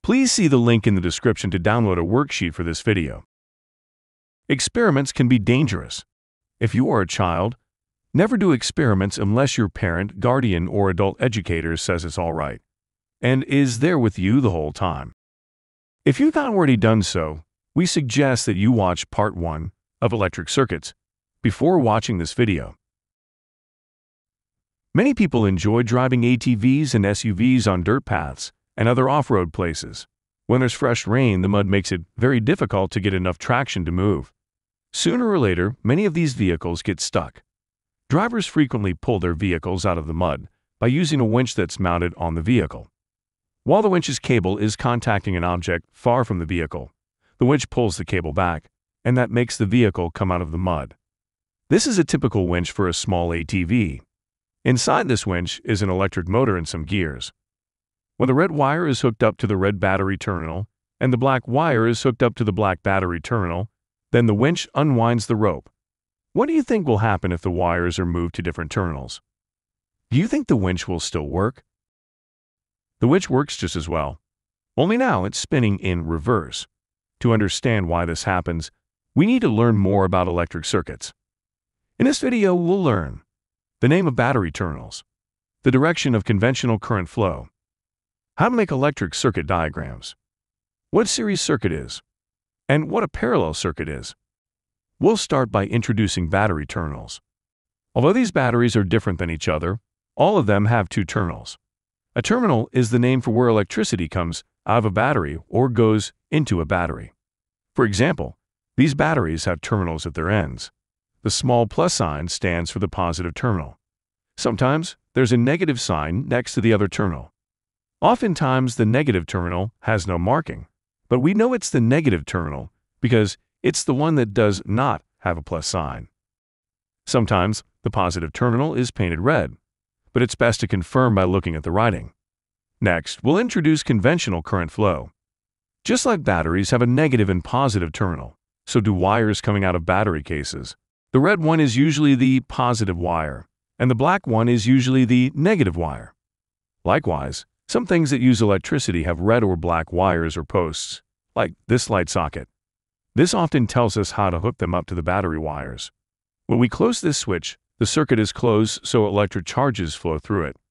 Please see the link in the description to download a worksheet for this video. Experiments can be dangerous. If you are a child, never do experiments unless your parent, guardian, or adult educator says it's all right and is there with you the whole time. If you've not already done so, we suggest that you watch Part 1 of Electric Circuits before watching this video. Many people enjoy driving ATVs and SUVs on dirt paths and other off-road places. When there's fresh rain, the mud makes it very difficult to get enough traction to move. Sooner or later, many of these vehicles get stuck. Drivers frequently pull their vehicles out of the mud by using a winch that's mounted on the vehicle. While the winch's cable is contacting an object far from the vehicle, the winch pulls the cable back, and that makes the vehicle come out of the mud. This is a typical winch for a small ATV. Inside this winch is an electric motor and some gears. When the red wire is hooked up to the red battery terminal and the black wire is hooked up to the black battery terminal, then the winch unwinds the rope. What do you think will happen if the wires are moved to different terminals? Do you think the winch will still work? The winch works just as well, only now it's spinning in reverse. To understand why this happens, we need to learn more about electric circuits. In this video, we'll learn the name of battery terminals, the direction of conventional current flow, how to make electric circuit diagrams, what series circuit is, and what a parallel circuit is. We'll start by introducing battery terminals. Although these batteries are different than each other, all of them have two terminals. A terminal is the name for where electricity comes out of a battery or goes into a battery. For example, these batteries have terminals at their ends. The small plus sign stands for the positive terminal. Sometimes there's a negative sign next to the other terminal. Oftentimes the negative terminal has no marking, but we know it's the negative terminal because it's the one that does not have a plus sign. Sometimes the positive terminal is painted red, but it's best to confirm by looking at the writing. Next, we'll introduce conventional current flow. Just like batteries have a negative and positive terminal, so do wires coming out of battery cases. The red one is usually the positive wire, and the black one is usually the negative wire. Likewise, some things that use electricity have red or black wires or posts, like this light socket. This often tells us how to hook them up to the battery wires. When we close this switch, the circuit is closed so electric charges flow through it.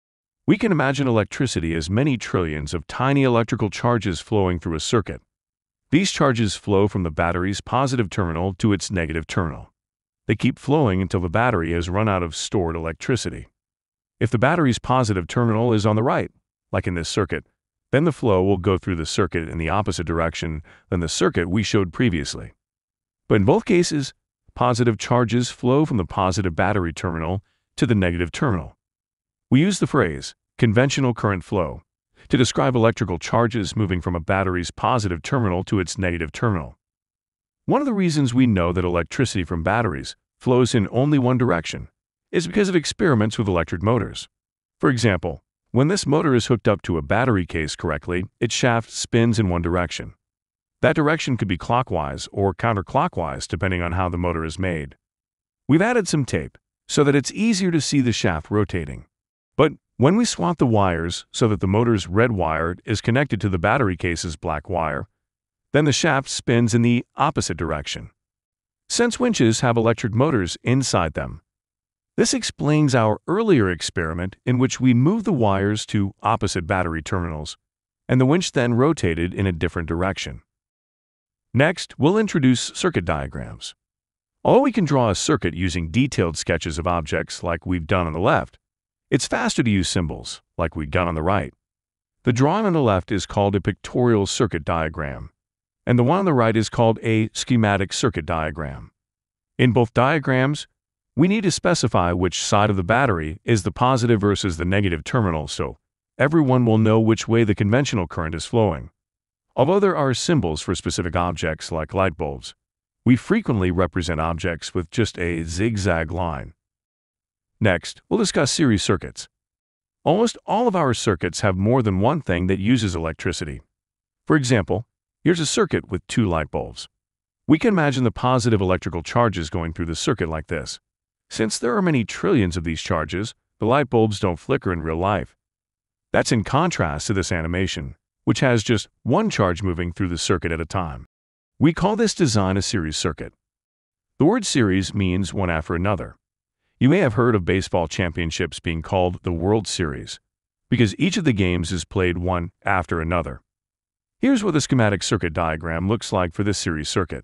We can imagine electricity as many trillions of tiny electrical charges flowing through a circuit. These charges flow from the battery's positive terminal to its negative terminal. They keep flowing until the battery has run out of stored electricity. If the battery's positive terminal is on the right, like in this circuit, then the flow will go through the circuit in the opposite direction than the circuit we showed previously. But in both cases, positive charges flow from the positive battery terminal to the negative terminal. We use the phrase conventional current flow to describe electrical charges moving from a battery's positive terminal to its negative terminal. One of the reasons we know that electricity from batteries flows in only one direction is because of experiments with electric motors. For example, when this motor is hooked up to a battery case correctly, its shaft spins in one direction. That direction could be clockwise or counterclockwise depending on how the motor is made. We've added some tape so that it's easier to see the shaft rotating. But when we swap the wires so that the motor's red wire is connected to the battery case's black wire, then the shaft spins in the opposite direction. Since winches have electric motors inside them, this explains our earlier experiment in which we moved the wires to opposite battery terminals, and the winch then rotated in a different direction. Next, we'll introduce circuit diagrams. Although we can draw a circuit using detailed sketches of objects like we've done on the left, it's faster to use symbols, like we've done on the right. The drawing on the left is called a pictorial circuit diagram, and the one on the right is called a schematic circuit diagram. In both diagrams, we need to specify which side of the battery is the positive versus the negative terminal so everyone will know which way the conventional current is flowing. Although there are symbols for specific objects like light bulbs, we frequently represent objects with just a zigzag line. Next, we'll discuss series circuits. Almost all of our circuits have more than one thing that uses electricity. For example, here's a circuit with two light bulbs. We can imagine the positive electrical charges going through the circuit like this. Since there are many trillions of these charges, the light bulbs don't flicker in real life. That's in contrast to this animation, which has just one charge moving through the circuit at a time. We call this design a series circuit. The word series means one after another. You may have heard of baseball championships being called the World Series, because each of the games is played one after another. Here's what the schematic circuit diagram looks like for this series circuit.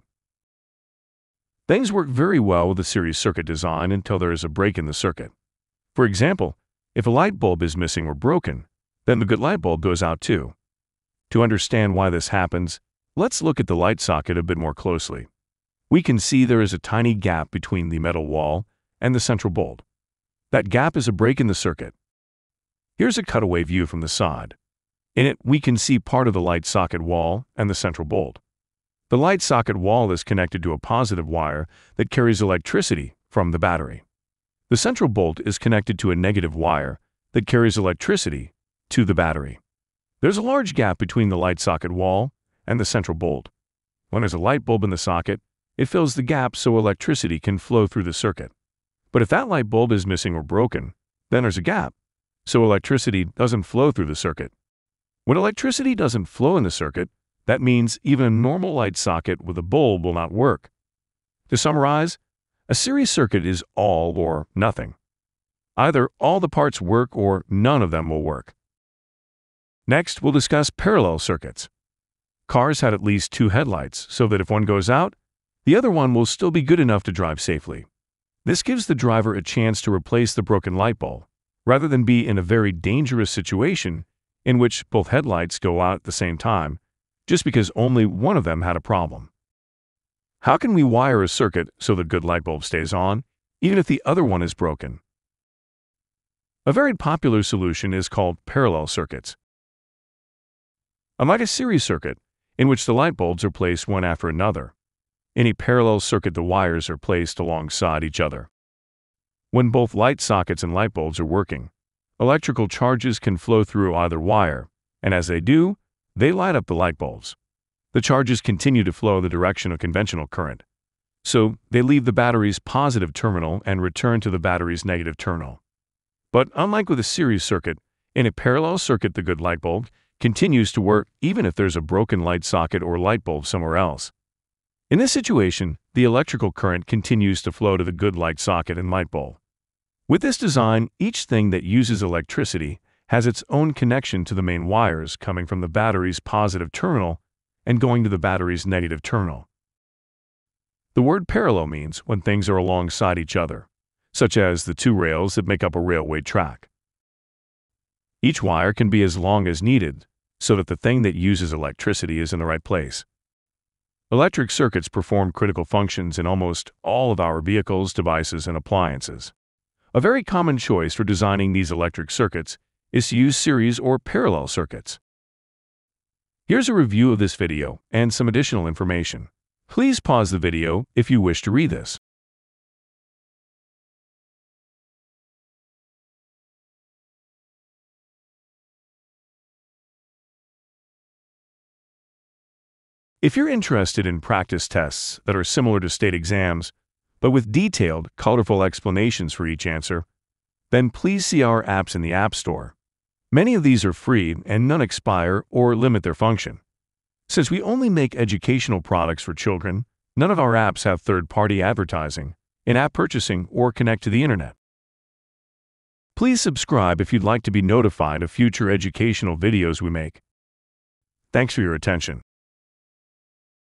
Things work very well with the series circuit design until there is a break in the circuit. For example, if a light bulb is missing or broken, then the good light bulb goes out too. To understand why this happens, let's look at the light socket a bit more closely. We can see there is a tiny gap between the metal wall and the central bulb. That gap is a break in the circuit. Here's a cutaway view from the side. In it, we can see part of the light socket wall and the central bulb. The light socket wall is connected to a positive wire that carries electricity from the battery. The central bolt is connected to a negative wire that carries electricity to the battery. There's a large gap between the light socket wall and the central bolt. When there's a light bulb in the socket, it fills the gap so electricity can flow through the circuit. But if that light bulb is missing or broken, then there's a gap, so electricity doesn't flow through the circuit. When electricity doesn't flow in the circuit, that means even a normal light socket with a bulb will not work. To summarize, a series circuit is all or nothing. Either all the parts work or none of them will work. Next, we'll discuss parallel circuits. Cars had at least two headlights so that if one goes out, the other one will still be good enough to drive safely. This gives the driver a chance to replace the broken light bulb, rather than be in a very dangerous situation in which both headlights go out at the same time, just because only one of them had a problem. How can we wire a circuit so the good light bulb stays on, even if the other one is broken? A very popular solution is called parallel circuits. Unlike a series circuit, in which the light bulbs are placed one after another, in a parallel circuit the wires are placed alongside each other. When both light sockets and light bulbs are working, electrical charges can flow through either wire, and as they do, they light up the light bulbs. The charges continue to flow the direction of conventional current, so they leave the battery's positive terminal and return to the battery's negative terminal. But unlike with a series circuit, in a parallel circuit the good light bulb continues to work even if there's a broken light socket or light bulb somewhere else. In this situation, the electrical current continues to flow to the good light socket and light bulb. With this design, each thing that uses electricity has its own connection to the main wires coming from the battery's positive terminal and going to the battery's negative terminal. The word parallel means when things are alongside each other, such as the two rails that make up a railway track. Each wire can be as long as needed so that the thing that uses electricity is in the right place. Electric circuits perform critical functions in almost all of our vehicles, devices, and appliances. A very common choice for designing these electric circuits is to use series or parallel circuits. Here's a review of this video and some additional information. Please pause the video if you wish to read this. If you're interested in practice tests that are similar to state exams, but with detailed, colorful explanations for each answer, then please see our apps in the App Store. Many of these are free and none expire or limit their function. Since we only make educational products for children, none of our apps have third-party advertising, in-app purchasing, or connect to the internet. Please subscribe if you'd like to be notified of future educational videos we make. Thanks for your attention.